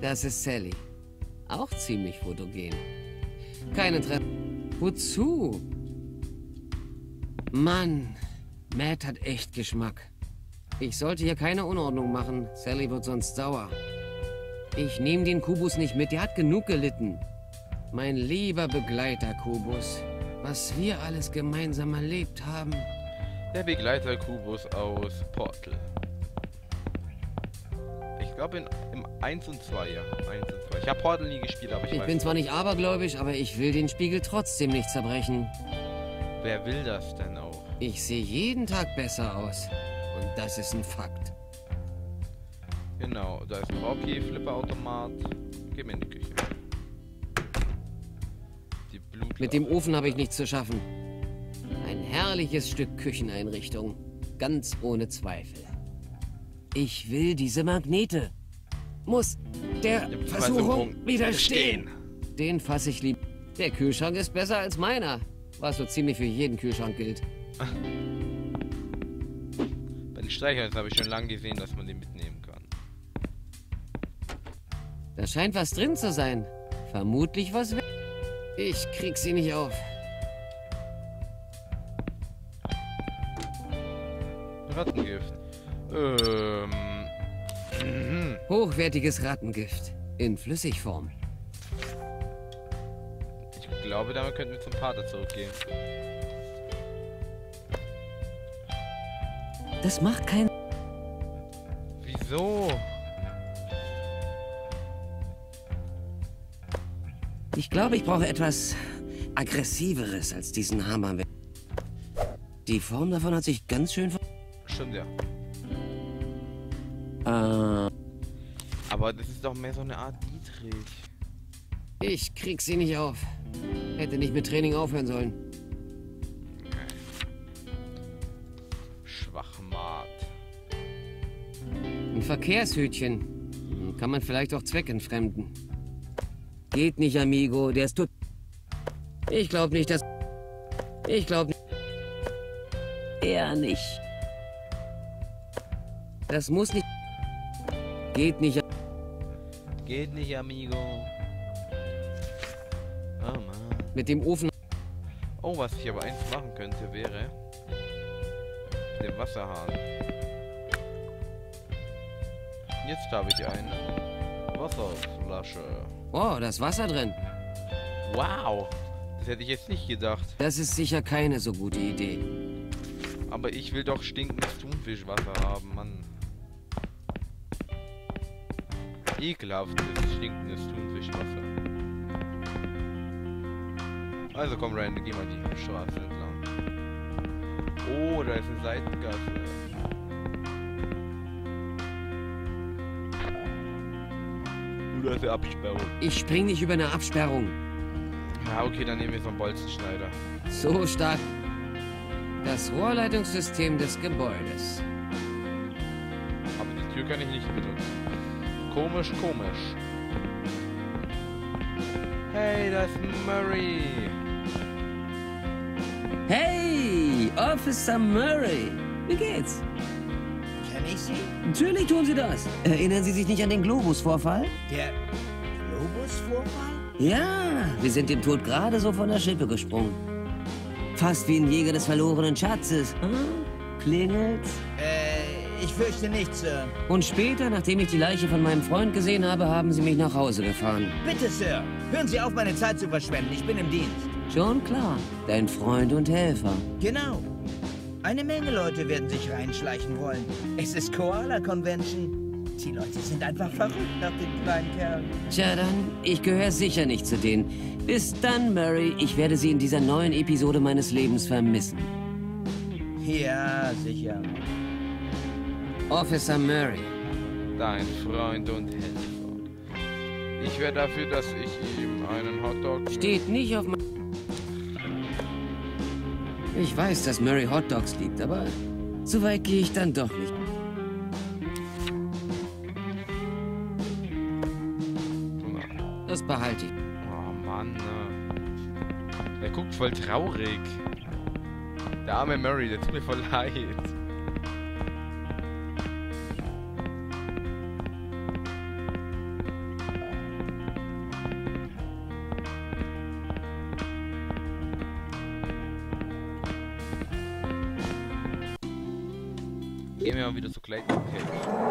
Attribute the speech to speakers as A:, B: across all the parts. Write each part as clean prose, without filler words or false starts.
A: Das ist Sally. Auch ziemlich fotogen. Kein Interesse. Wozu? Mann, Matt hat echt Geschmack. Ich sollte hier keine Unordnung machen. Sally wird sonst sauer. Ich nehme den Kubus nicht mit. Der hat genug gelitten. Mein lieber Begleiter, Kubus. Was wir alles gemeinsam erlebt haben.
B: Der Begleiter Kubus aus Portal. Ich glaube im 1 und 2, ja. 1 und 2. Ich habe Portal nie gespielt, aber ich weiß.
A: Bin zwar nicht abergläubisch, aber ich will den Spiegel trotzdem nicht zerbrechen.
B: Wer will das denn auch?
A: Ich sehe jeden Tag besser aus. Und das ist ein Fakt.
B: Genau, da ist ein Raubje-Flipperautomat. Geh mir in die Küche. Die Blutlache.
A: Mit dem Ofen habe ich nichts zu schaffen. Ein herrliches Stück Kücheneinrichtung. Ganz ohne Zweifel. Ich will diese Magnete. Muss der Versuchung widerstehen. Den fasse ich lieb. Der Kühlschrank ist besser als meiner. Was so ziemlich für jeden Kühlschrank gilt.
B: Bei den Streichhölzern habe ich schon lange gesehen, dass man den mitnehmen kann.
A: Da scheint was drin zu sein. Vermutlich was. Ich krieg sie nicht auf.
B: Rattengift.
A: Hochwertiges Rattengift. In Flüssigform.
B: Ich glaube, damit könnten wir zum Pater zurückgehen.
A: Das macht keinen...
B: Wieso?
A: Ich glaube, ich brauche etwas Aggressiveres als diesen Hammer. Die Form davon hat sich ganz schön...
B: Stimmt, ja.
A: Ah.
B: Aber das ist doch mehr so eine Art Dietrich.
A: Ich krieg sie nicht auf. Hätte nicht mit Training aufhören sollen.
B: Schwachmat.
A: Ein Verkehrshütchen. Kann man vielleicht auch zweckentfremden. Geht nicht, Amigo. Der ist tot. Ich glaube nicht, dass... Ich glaube nicht... Er nicht. Das muss nicht... Geht nicht...
B: Geht nicht, Amigo. Oh Mann.
A: Mit dem Ofen...
B: Oh, was ich aber eins machen könnte, wäre... Mit dem Wasserhahn. Jetzt habe ich eine Wasserflasche.
A: Oh, da ist Wasser drin.
B: Wow. Das hätte ich jetzt nicht gedacht.
A: Das ist sicher keine so gute Idee.
B: Aber ich will doch stinkendes Thunfischwasser haben, Mann. Ekelhaftes, stinkendes Thunfischwasser. Also komm, Randy, geh mal die Straße entlang. Oh, da ist eine Seitengasse. Da ist eine Absperrung.
A: Ich spring nicht über eine Absperrung.
B: Ja, okay, dann nehmen wir so einen Bolzenschneider.
A: So stark. Das Rohrleitungssystem des Gebäudes.
B: Aber die Tür kann ich nicht benutzen. Komisch, komisch. Hey, da ist Murray.
A: Hey, Officer Murray. Wie geht's?
C: Kenn ich Sie?
A: Natürlich tun Sie das. Erinnern Sie sich nicht an den Globus-Vorfall?
C: Der Globus-Vorfall?
A: Ja, wir sind dem Tod gerade so von der Schippe gesprungen. Fast wie ein Jäger des verlorenen Schatzes. Hm? Klingelt's?
C: Ich fürchte nicht, Sir.
A: Und später, nachdem ich die Leiche von meinem Freund gesehen habe, haben Sie mich nach Hause gefahren.
C: Bitte, Sir. Hören Sie auf, meine Zeit zu verschwenden. Ich bin im Dienst.
A: Schon klar. Dein Freund und Helfer.
C: Genau. Eine Menge Leute werden sich reinschleichen wollen. Es ist Koala Convention. Die Leute sind einfach verrückt nach dem kleinen Kerl.
A: Tja dann, ich gehöre sicher nicht zu denen. Bis dann, Murray. Ich werde Sie in dieser neuen Episode meines Lebens vermissen.
C: Ja, sicher.
A: Officer Murray.
B: Dein Freund und Helfer. Ich wäre dafür, dass ich ihm einen Hotdog...
A: Steht nicht auf mein... Ich weiß, dass Murray Hotdogs liebt, aber so weit gehe ich dann doch nicht. Das behalte ich.
B: Oh Mann, der guckt voll traurig. Der arme Murray, der tut mir voll leid. Gehen wir mal wieder zu Clayton Cake.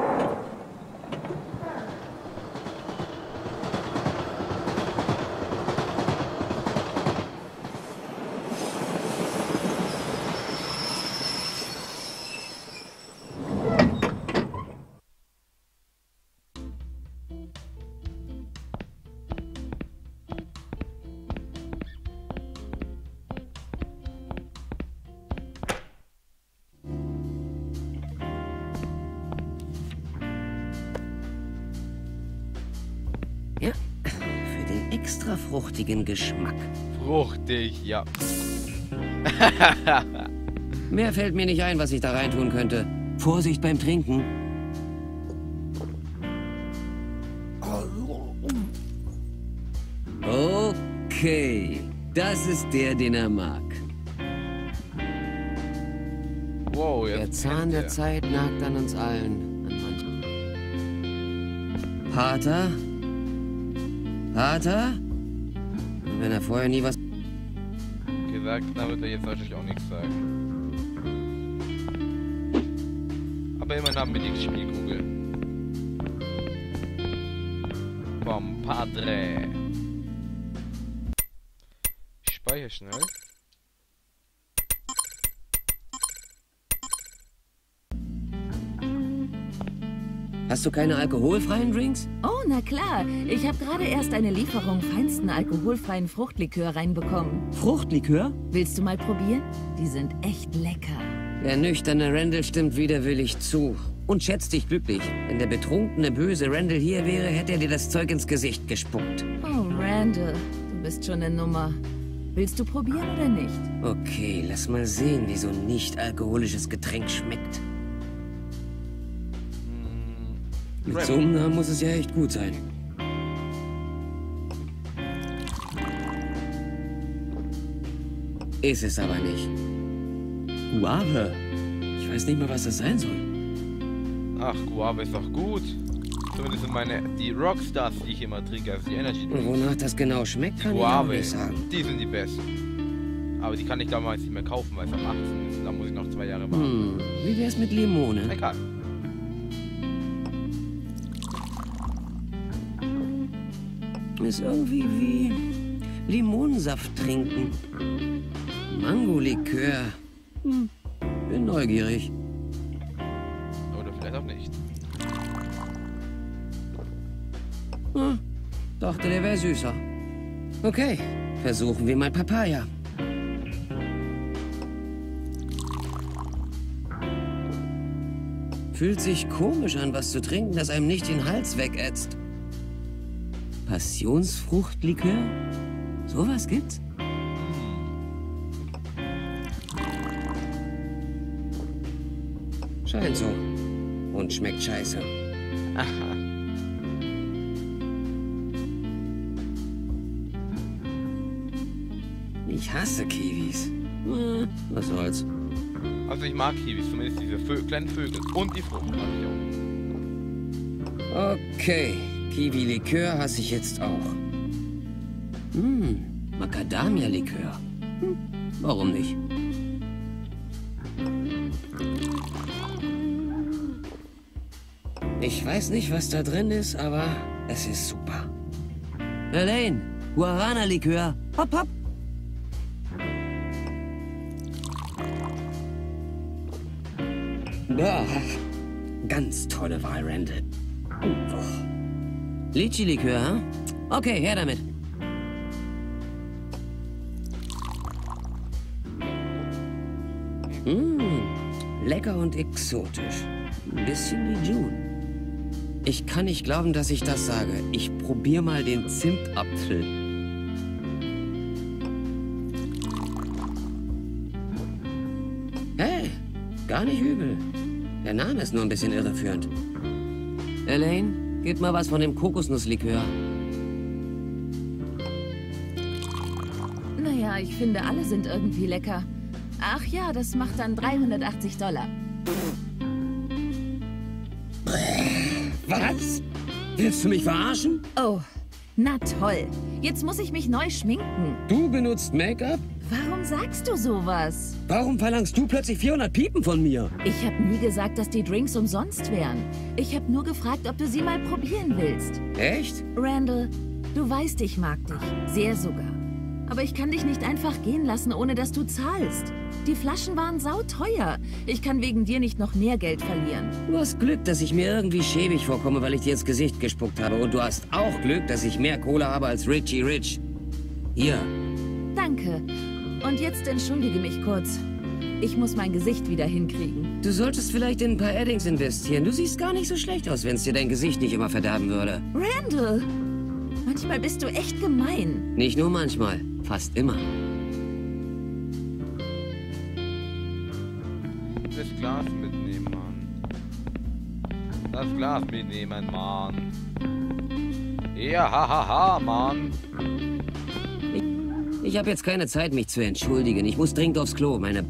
A: Ja, für den extra fruchtigen Geschmack.
B: Fruchtig, ja.
A: Mehr fällt mir nicht ein, was ich da reintun könnte. Vorsicht beim Trinken. Okay, das ist der, den er mag.
B: Wow, jetzt
A: Der Zahn der Zeit nagt an uns allen. Pater? Pater? Wenn er vorher nie was
B: gesagt, dann wird er jetzt wahrscheinlich auch nichts sagen. Aber immerhin haben wir die Spielkugel. Vom Padre. Ich speichere schnell.
A: Hast du keine alkoholfreien Drinks?
D: Oh, na klar. Ich habe gerade erst eine Lieferung feinsten alkoholfreien Fruchtlikör reinbekommen.
A: Fruchtlikör?
D: Willst du mal probieren? Die sind echt lecker.
A: Der nüchterne Randall stimmt widerwillig zu. Und schätzt dich glücklich. Wenn der betrunkene, böse Randall hier wäre, hätte er dir das Zeug ins Gesicht gespuckt.
D: Oh, Randall, du bist schon eine Nummer. Willst du probieren oder nicht?
A: Okay, lass mal sehen, wie so ein nicht-alkoholisches Getränk schmeckt. Mit so einem Namen muss es ja echt gut sein. Ist es aber nicht. Guave. Ich weiß nicht mal, was das sein soll.
B: Ach, Guave ist doch gut. Zumindest sind die Rockstars, die ich immer trinke, also die Energy
A: Und
B: Drinks.
A: wonach das genau schmeckt, kann ich auch
B: Guave,
A: nicht sagen.
B: die sind die besten. Aber die kann ich damals nicht mehr kaufen, weil es am 18 ist. Da muss ich noch 2 Jahre warten.
A: Wie wär's mit Limone?
B: Egal.
A: Ist irgendwie wie Limonensaft trinken. Mangolikör. Bin neugierig.
B: Oder vielleicht auch nicht.
A: Dachte, der wäre süßer. Okay, versuchen wir mal Papaya. Fühlt sich komisch an, was zu trinken, das einem nicht den Hals wegätzt. Passionsfruchtlikör? Sowas gibt's? Scheint so. Und schmeckt scheiße.
B: Aha.
A: Ich hasse Kiwis. Was soll's.
B: Also ich mag Kiwis, zumindest diese kleinen Vögel. Und die Frucht mag ich auch.
A: Okay, Kiwi-Likör hasse ich jetzt auch. Macadamia-Likör. Warum nicht? Ich weiß nicht, was da drin ist, aber es ist super. Elaine, Guarana-Likör. Hopp, hopp. Boah, ganz tolle Wahl, Randall. Litchi-Likör, hm? Okay, her damit. Lecker und exotisch. Ein bisschen wie June. Ich kann nicht glauben, dass ich das sage. Ich probier mal den Zimtapfel. Hey, gar nicht übel. Der Name ist nur ein bisschen irreführend. Elaine, gib mal was von dem Kokosnusslikör.
D: Naja, ich finde, alle sind irgendwie lecker. Ach ja, das macht dann $380.
A: Was? Willst du mich verarschen?
D: Oh, Na toll. Jetzt muss ich mich neu schminken.
A: Du benutzt Make-up?
D: Warum sagst du sowas?
A: Warum verlangst du plötzlich 400 Piepen von mir?
D: Ich habe nie gesagt, dass die Drinks umsonst wären. Ich habe nur gefragt, ob du sie mal probieren willst.
A: Echt?
D: Randall, du weißt, ich mag dich. Sehr sogar. Aber ich kann dich nicht einfach gehen lassen, ohne dass du zahlst. Die Flaschen waren sauteuer. Ich kann wegen dir nicht noch mehr Geld verlieren.
A: Du hast Glück, dass ich mir irgendwie schäbig vorkomme, weil ich dir ins Gesicht gespuckt habe. Und du hast auch Glück, dass ich mehr Kohle habe als Richie Rich. Hier.
D: Danke. Und jetzt entschuldige mich kurz. Ich muss mein Gesicht wieder hinkriegen.
A: Du solltest vielleicht in ein paar Eddings investieren. Du siehst gar nicht so schlecht aus, wenn es dir dein Gesicht nicht immer verderben würde.
D: Randall! Manchmal bist du echt gemein.
A: Nicht nur manchmal, fast immer.
B: Das Glas mitnehmen, Mann. Das Glas mitnehmen, Mann. Ja, hahaha, Mann.
A: Ich habe jetzt keine Zeit, mich zu entschuldigen. Ich muss dringend aufs Klo. Meine...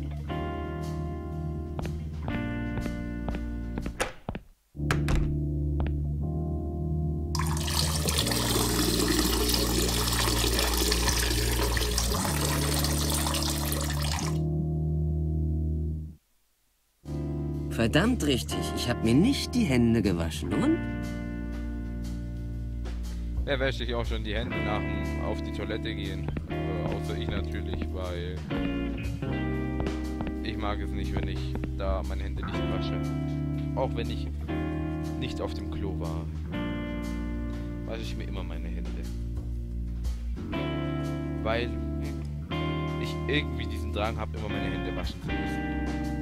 A: Verdammt richtig. Ich habe mir nicht die Hände gewaschen. Und?
B: Wer wäscht sich auch schon die Hände nach dem auf die Toilette gehen? Außer ich natürlich, weil ich mag es nicht, wenn ich da meine Hände nicht wasche. Auch wenn ich nicht auf dem Klo war, wasche ich mir immer meine Hände. Weil ich irgendwie diesen Drang habe, immer meine Hände waschen zu müssen.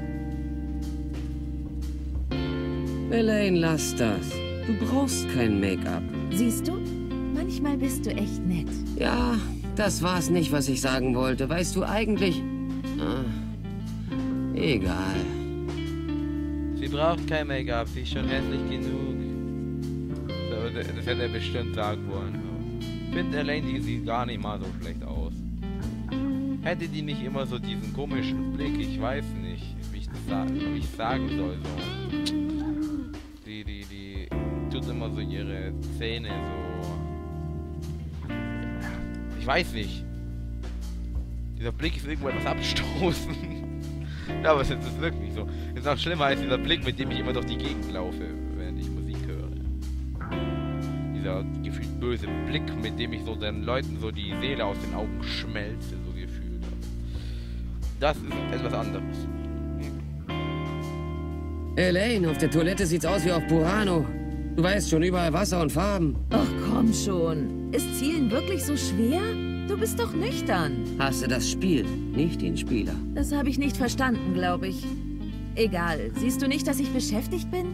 A: Elaine, lass das. Du brauchst kein Make-up.
D: Siehst du? Manchmal bist du echt nett.
A: Ja, das war's nicht, was ich sagen wollte. Weißt du eigentlich... egal.
B: Sie braucht kein Make-up, sie ist schon hässlich genug. Das hätte er bestimmt sagen wollen. Ich finde Elaine, die sieht gar nicht mal so schlecht aus. Hätte die nicht immer so diesen komischen Blick, ich weiß nicht, wie ich sagen soll. So. Die tut immer so ihre Zähne so... Ich weiß nicht. Dieser Blick ist irgendwo etwas abstoßend. Ja, aber es ist wirklich so. Es ist noch schlimmer als dieser Blick, mit dem ich immer durch die Gegend laufe, während ich Musik höre. Dieser gefühlt böse Blick, mit dem ich so den Leuten so die Seele aus den Augen schmelze, so gefühlt habe. Das ist etwas anderes.
A: Elaine, auf der Toilette sieht's aus wie auf Burano. Du weißt schon, überall Wasser und Farben.
D: Ach komm schon. Ist Zielen wirklich so schwer? Du bist doch nüchtern.
A: Hasse das Spiel, nicht den Spieler.
D: Das habe ich nicht verstanden, glaube ich. Egal. Siehst du nicht, dass ich beschäftigt bin?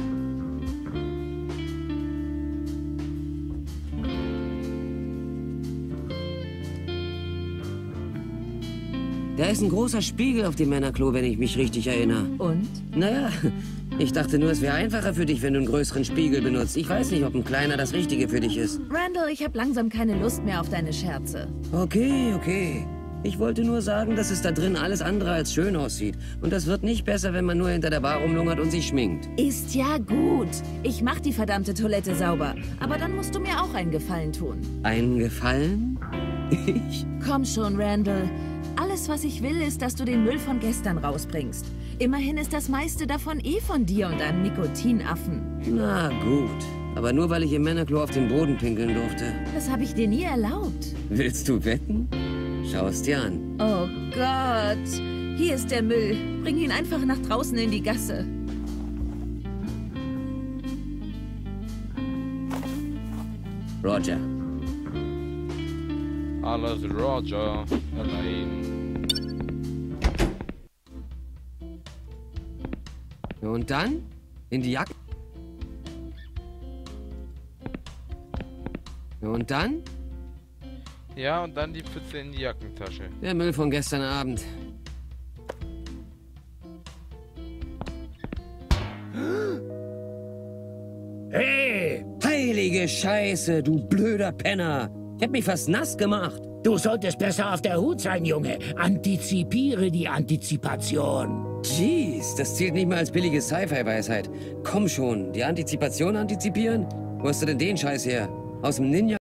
A: Da ist ein großer Spiegel auf dem Männerklo, wenn ich mich richtig erinnere.
D: Und?
A: Naja, ich dachte nur, es wäre einfacher für dich, wenn du einen größeren Spiegel benutzt. Ich weiß nicht, ob ein kleiner das Richtige für dich ist.
D: Randall, ich habe langsam keine Lust mehr auf deine Scherze.
A: Okay. Ich wollte nur sagen, dass es da drin alles andere als schön aussieht. Und das wird nicht besser, wenn man nur hinter der Bar rumlungert und sich schminkt.
D: Ist ja gut. Ich mach die verdammte Toilette sauber. Aber dann musst du mir auch einen Gefallen tun.
A: Einen Gefallen? Ich?
D: Komm schon, Randall. Alles, was ich will, ist, dass du den Müll von gestern rausbringst. Immerhin ist das meiste davon von dir und deinem Nikotinaffen.
A: Na gut. Aber nur, weil ich im Männerklo auf den Boden pinkeln durfte.
D: Das habe ich dir nie erlaubt.
A: Willst du wetten? Schau es dir an.
D: Oh Gott. Hier ist der Müll. Bring ihn einfach nach draußen in die Gasse.
A: Roger.
B: Alles Roger. Allein.
A: Und dann? In die Jacke? Und dann?
B: Ja, und dann die Pfütze in die Jackentasche.
A: Der Müll von gestern Abend. Hey! Heilige Scheiße, du blöder Penner! Ich hab mich fast nass gemacht.
E: Du solltest besser auf der Hut sein, Junge. Antizipiere die Antizipation.
A: Jeez, das zählt nicht mal als billige Sci-Fi-Weisheit. Komm schon, die Antizipation antizipieren? Wo hast du denn den Scheiß her? Aus dem Ninja?